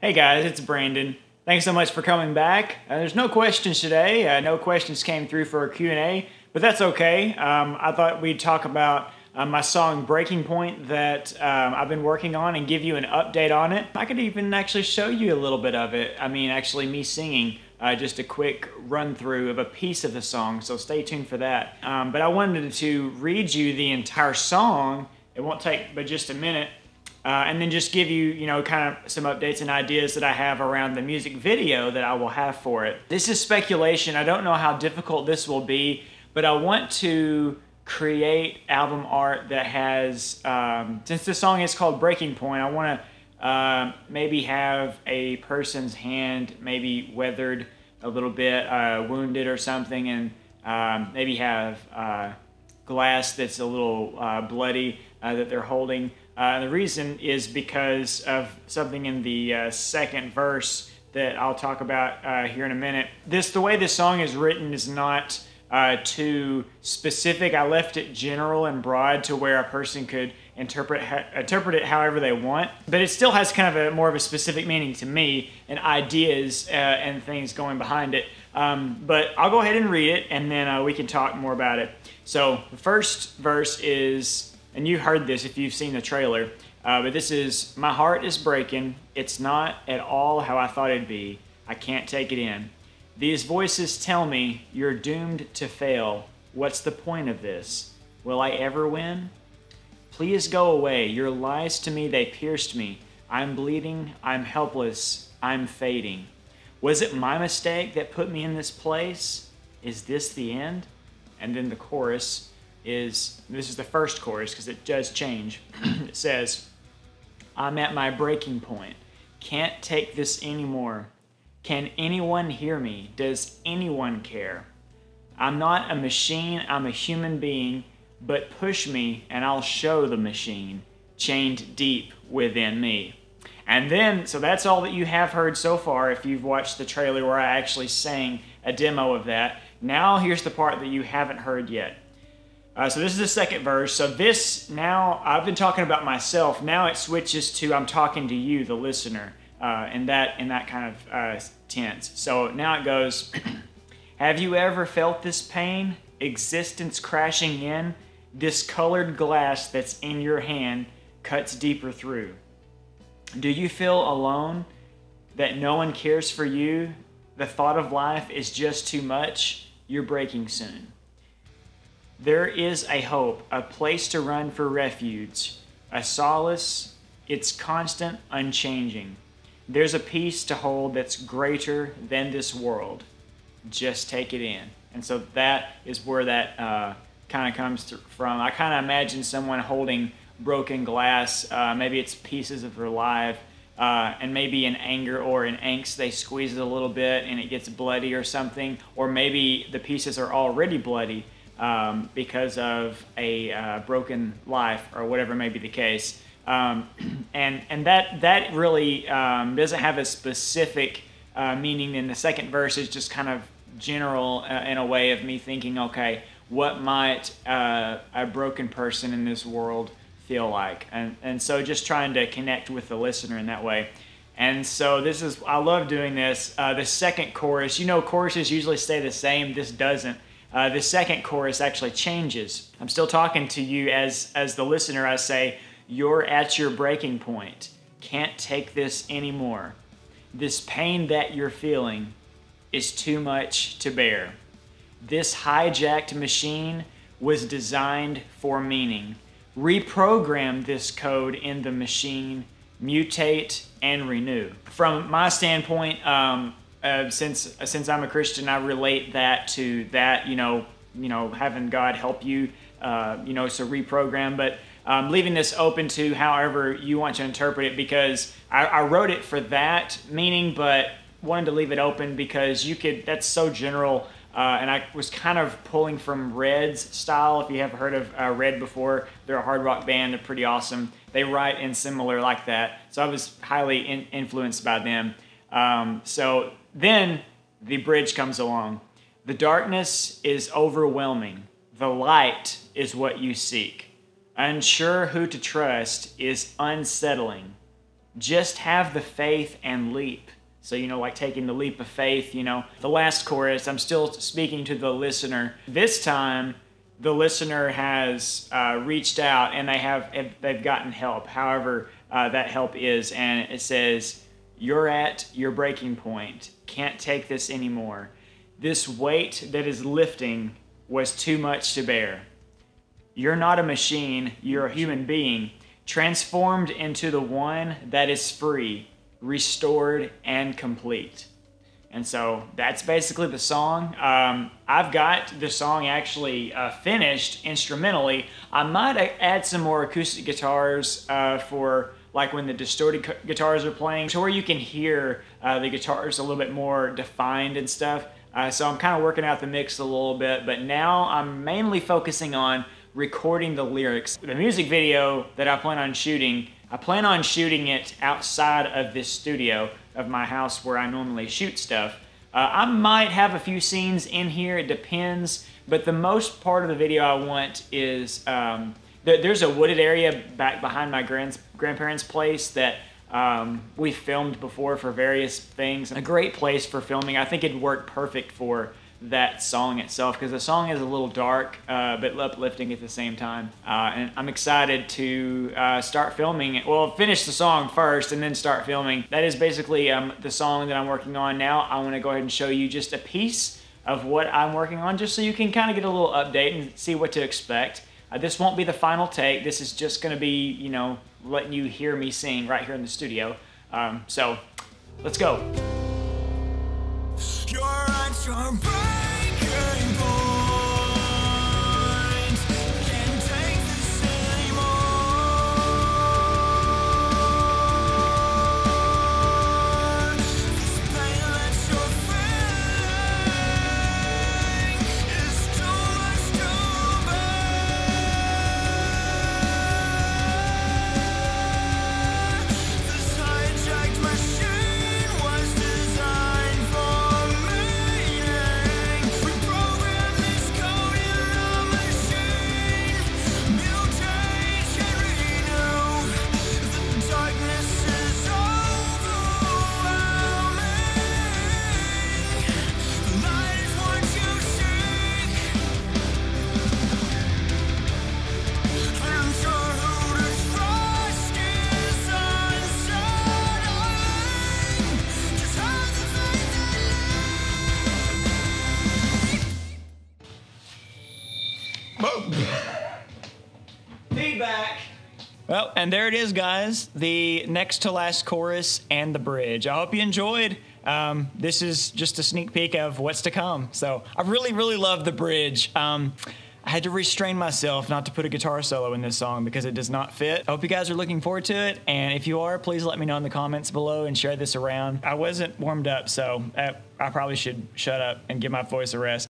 Hey guys, it's Brandon. Thanks so much for coming back. There's no questions today. No questions came through for a Q&A, but that's okay. I thought we'd talk about my song Breaking Point that I've been working on and give you an update on it. I could even actually show you a little bit of it. I mean, actually me singing just a quick run through of a piece of the song, so stay tuned for that. But I wanted to read you the entire song. It won't take but just a minute. And then just give you, kind of some updates and ideas that I have around the music video that I will have for it. This is speculation. I don't know how difficult this will be, but I want to create album art that has, since the song is called Breaking Point, I want to maybe have a person's hand maybe weathered a little bit, wounded or something, and maybe have glass that's a little bloody that they're holding. The reason is because of something in the second verse that I'll talk about here in a minute. The way this song is written is not too specific. I left it general and broad to where a person could interpret it however they want, but it still has kind of more of a specific meaning to me and ideas and things going behind it. But I'll go ahead and read it, and then we can talk more about it. So the first verse is, and you heard this if you've seen the trailer, but this is, "My heart is breaking. It's not at all how I thought it'd be. I can't take it in. These voices tell me you're doomed to fail. What's the point of this? Will I ever win? Please go away. Your lies to me, they pierced me. I'm bleeding. I'm helpless. I'm fading. Was it my mistake that put me in this place? Is this the end?" And then the chorus is, this is the first chorus because it does change. It says, "I'm at my breaking point. Can't take this anymore. Can anyone hear me? Does anyone care? I'm not a machine, I'm a human being, but push me and I'll show the machine, chained deep within me." And then, so that's all that you have heard so far if you've watched the trailer where I actually sang a demo of that. Now here's the part that you haven't heard yet. So this is the second verse. So this, now I've been talking about myself. Now it switches to I'm talking to you, the listener, in that kind of tense. So now it goes, "Have you ever felt this pain? Existence crashing in? Discolored glass that's in your hand cuts deeper through. Do you feel alone? That no one cares for you? The thought of life is just too much? You're breaking soon. There is a hope, a place to run for refuge, a solace, it's constant, unchanging. There's a peace to hold that's greater than this world. Just take it in." And so that is where that kind of comes from. I kind of imagine someone holding broken glass, maybe it's pieces of their life, and maybe in anger or in angst they squeeze it a little bit and it gets bloody or something, or maybe the pieces are already bloody because of a broken life or whatever may be the case. And that really doesn't have a specific meaning. In the second verse is just kind of general in a way of me thinking, okay, what might a broken person in this world feel like? And so just trying to connect with the listener in that way. And so this is, I love doing this. The second chorus, choruses usually stay the same. This doesn't. The second chorus actually changes. I'm still talking to you as the listener. I say, "You're at your breaking point. Can't take this anymore. This pain that you're feeling is too much to bear. This hijacked machine was designed for meaning. Reprogram this code in the machine, mutate and renew." From my standpoint, since I'm a Christian, I relate that to that, having God help you, so reprogram. But leaving this open to however you want to interpret it, because I wrote it for that meaning, but wanted to leave it open because that's so general. And I was kind of pulling from Red's style. If you have heard of Red before, they're a hard rock band. They're pretty awesome. They write in similar like that. So I was highly influenced by them. So then the bridge comes along. "The darkness is overwhelming. The light is what you seek. Unsure who to trust is unsettling. just have the faith and leap. So, like taking the leap of faith, the last chorus, I'm still speaking to the listener. This time, the listener has reached out and they've gotten help, however that help is. And it says, "You're at your breaking point. Can't take this anymore. This weight that is lifting was too much to bear. You're not a machine, you're a human being, transformed into the one that is free, restored, and complete." And so that's basically the song. I've got the song actually finished instrumentally. I might add some more acoustic guitars for like when the distorted guitars are playing, to where you can hear the guitars a little bit more defined and stuff. So I'm kind of working out the mix a little bit, but now I'm mainly focusing on recording the lyrics. The music video that I plan on shooting it outside of this studio of my house where I normally shoot stuff. I might have a few scenes in here, it depends, but the most part of the video I want is, there's a wooded area back behind my grandparents' place that we filmed before for various things. A great place for filming. I think it'd work perfect for that song itself, because the song is a little dark but uplifting at the same time, and I'm excited to start filming it. Well, finish the song first and then start filming. That is basically the song that I'm working on now. I want to go ahead and show you just a piece of what I'm working on, just so you can kind of get a little update and see what to expect. This won't be the final take. This is just going to be, letting you hear me sing right here in the studio. So let's go. You're at your breaking point. Can't take this anymore. This pain that you're feeling is too much to bear. This hijacked machine was designed for feedback. Well, and there it is, guys. The next to last chorus and the bridge. I hope you enjoyed. This is just a sneak peek of what's to come. So I really love the bridge. I had to restrain myself not to put a guitar solo in this song because it does not fit. I hope you guys are looking forward to it, and if you are, please let me know in the comments below and share this around. I wasn't warmed up, so I probably should shut up and give my voice a rest.